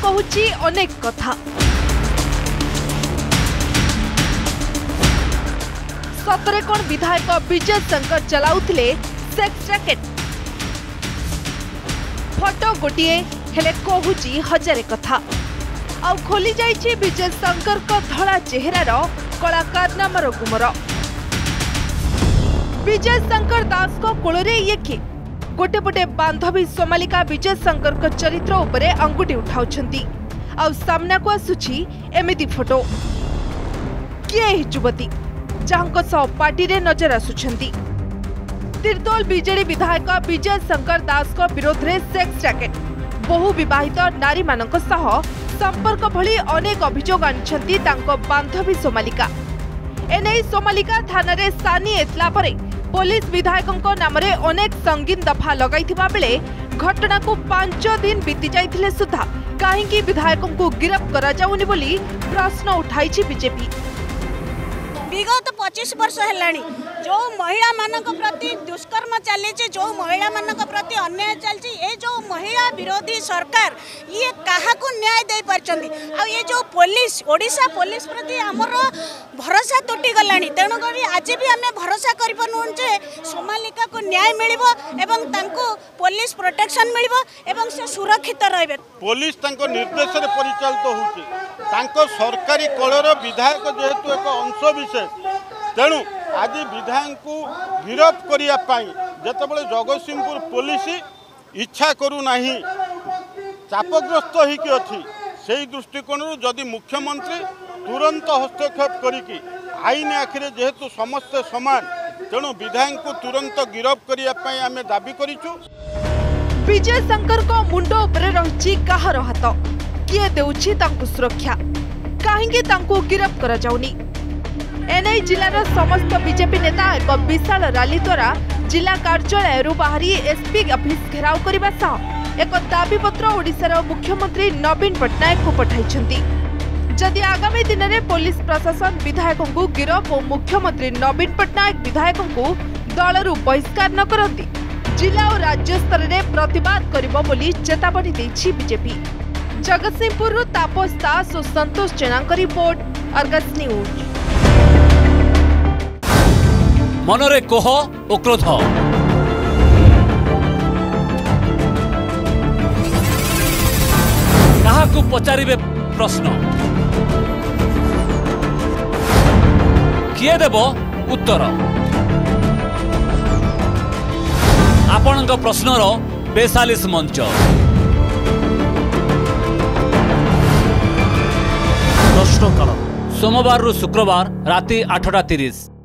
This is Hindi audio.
कहूची अनेक कथा। सतरे कौन विधायक विजय शंकर चलाउथिले सेक्स रैकेट? फोटो गोटे हेले कहूची हजारे कथा। आउ खोली जाइछि विजय शंकर को धड़ा चेहरार कलाकार नामर गुमर। विजय शंकर दास को कोलरे ये किए? गोटे पटे बांधवी सोमालिका विजय शंकर को चरित्र उपरे अंगुठी उठाउछंती। आउ सामना को आसुछि एमिति फोटो। किए युवती जहांको सह पार्टी रे नजर आसुछंती? तिर्तोल बीजेडी विधायक विजय शंकर दास को विरोध रे सेक्स रैकेट, बहु विवाहित नारी मानक सह संपर्क भली अनेक अभियोग आनिछंती तांको बांधवी सोमालिका। एने सोमालिका थाना रे सानी एतला परे पुलिस विधायकों नाम रे अनेक संगीन दफा लगाइथिबा बेले घटना को 5 दिन बीती जाइथिले सुधा काहेकि विधायकों को गिरफ्त करा जाउनी बोली प्रश्न उठाइछि बीजेपी। विगत 25 वर्ष हेलाणी जो महिला मानक प्रति दुष्कर्म चली, जो महिला मानक प्रति अन्याय चलती, ये जो महिला विरोधी सरकार ये कहा न्याय दे पारछंती। आ ये जो पुलिस ओडिशा पुलिस प्रति आमर भरोसा तुटी गलानी। तेणुक आज भी आम भरोसा करपानु जे सोमालिका को न्याय मिलिबो एवं तांको पुलिस प्रोटेक्शन मिलिबो एवं से सुरक्षित रहबे। पुलिस तांको निर्देश रे परिचालित होउची। तांको सरकारी कलर विधायक जेहेतु एक अंश विशेष, तेणु आज विधायक को गिरफ्त करिया पाई जेतेबेले जगतसिंहपुर पुलिस इच्छा करू नाही, चापग्रस्त होइकी अछि, सेही दृष्टिकोण जदि मुख्यमंत्री तुरंत हस्तक्षेप करिकी आईन आखिरे जेहेतु समस्त समान, तेणु विधायक को तुरंत गिरफ्त करिया पाई आमे दाबी करिछु। विजय शंकर को मुंडो उपरे रहिछि काहर हाथ? किए देउछि तांकु सुरक्षा? काहेकि तांकु गिरफ्त करा जाउनी? एनआई जिलार समस्त बीजेपी नेता एक विशाल रैली द्वारा जिला कार्यालय बाहरी एसपी ऑफिस घेराव करने सह एक दाबीपत्र ओडिशार मुख्यमंत्री नवीन पट्टनायक को पठाइछंती। जदि आगामी दिन में पुलिस प्रशासन विधायकों को गिरफ और मुख्यमंत्री नवीन पट्टनायक विधायकों को दलरू बहिष्कार न करती जिला और राज्य स्तर में प्रतिवाद करिबो बोली चेतावनी देछि बीजेपी। जगतसिंहपुर तापस दास और संतोष जेना का रिपोर्ट, अर्गस न्यूज। मनरे कोह और क्रोध, काहाकू पचारिबे प्रश्न, किए देबो उत्तर? आपणक प्रश्नर 42 मंच। प्रश्नकाल सोमवार रु शुक्रवार राति 8:30।